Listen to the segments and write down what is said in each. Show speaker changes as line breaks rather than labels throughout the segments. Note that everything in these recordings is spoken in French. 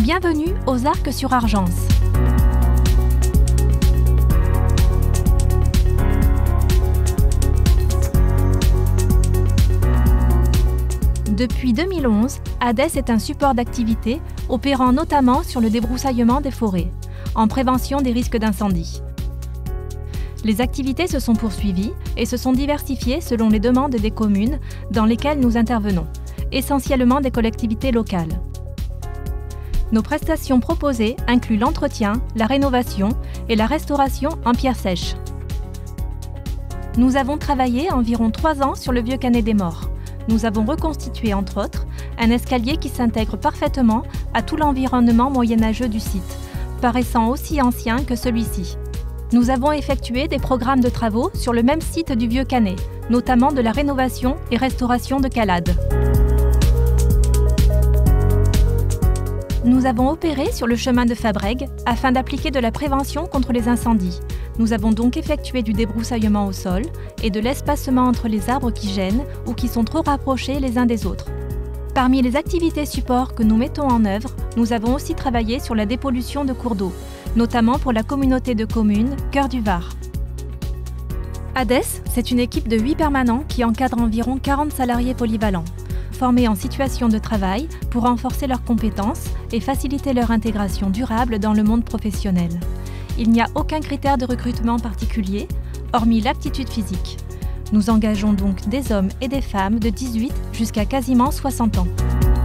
Bienvenue aux Arcs-sur-Argence. Depuis 2011, ADES est un support d'activité opérant notamment sur le débroussaillement des forêts, en prévention des risques d'incendie. Les activités se sont poursuivies et se sont diversifiées selon les demandes des communes dans lesquelles nous intervenons, essentiellement des collectivités locales. Nos prestations proposées incluent l'entretien, la rénovation et la restauration en pierre sèche. Nous avons travaillé environ 3 ans sur le Vieux Canet des Morts. Nous avons reconstitué, entre autres, un escalier qui s'intègre parfaitement à tout l'environnement moyenâgeux du site, paraissant aussi ancien que celui-ci. Nous avons effectué des programmes de travaux sur le même site du Vieux Canet, notamment de la rénovation et restauration de calades. Nous avons opéré sur le chemin de Fabrègues afin d'appliquer de la prévention contre les incendies. Nous avons donc effectué du débroussaillement au sol et de l'espacement entre les arbres qui gênent ou qui sont trop rapprochés les uns des autres. Parmi les activités supports que nous mettons en œuvre, nous avons aussi travaillé sur la dépollution de cours d'eau, notamment pour la communauté de communes Cœur du Var. ADES, c'est une équipe de 8 permanents qui encadre environ 40 salariés polyvalents, formés en situation de travail pour renforcer leurs compétences et faciliter leur intégration durable dans le monde professionnel. Il n'y a aucun critère de recrutement particulier, hormis l'aptitude physique. Nous engageons donc des hommes et des femmes de 18 jusqu'à quasiment 60 ans.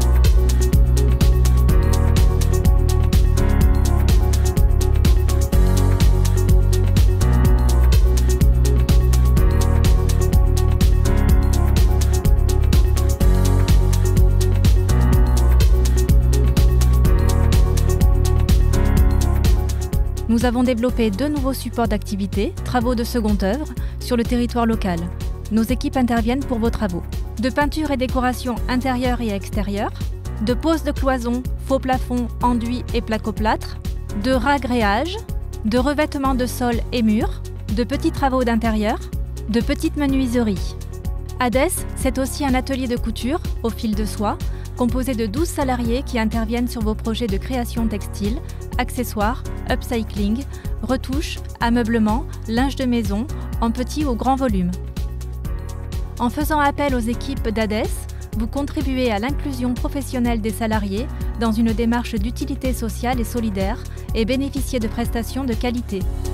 Nous avons développé 2 nouveaux supports d'activité, travaux de seconde œuvre, sur le territoire local. Nos équipes interviennent pour vos travaux. De peinture et décoration intérieure et extérieure, de pose de cloisons, faux plafonds, enduits et placoplâtre, de ragréage, de revêtement de sol et murs, de petits travaux d'intérieur, de petites menuiseries. ADES, c'est aussi un atelier de couture, au fil de soie, composé de 12 salariés qui interviennent sur vos projets de création textile, accessoires, upcycling, retouches, ameublement, linge de maison, en petit ou grand volume. En faisant appel aux équipes d'ADES, vous contribuez à l'inclusion professionnelle des salariés dans une démarche d'utilité sociale et solidaire et bénéficiez de prestations de qualité.